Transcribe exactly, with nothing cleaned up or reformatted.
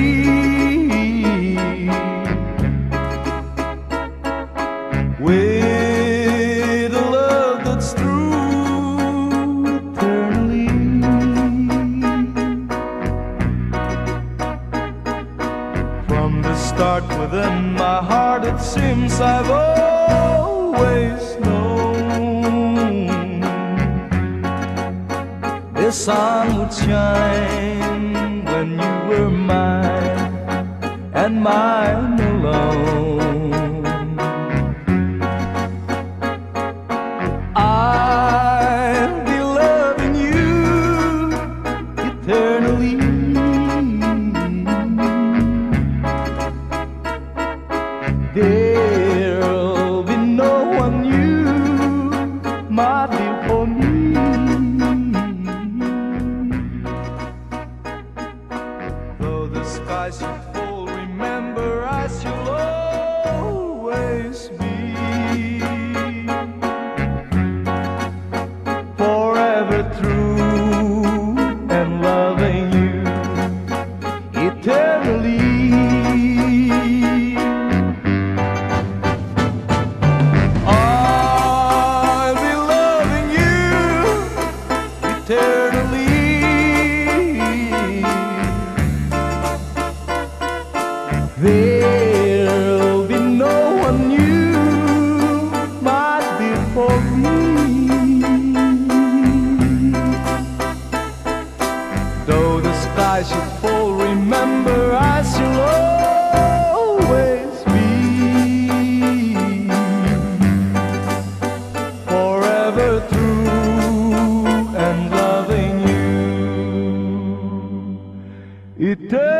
with a love that's true eternally. From the start within my heart it seems I've always known this sun would shine when you were mine and mine alone. I'll be loving you eternally. There'll be no one new, my dear, for me. Though the sky should fall, remember I shall always be forever true and loving you eternally. I'll be loving you eternally. There'll be no one new, my dear, for me. Though the sky should fall, remember I shall always be forever true and loving you eternally.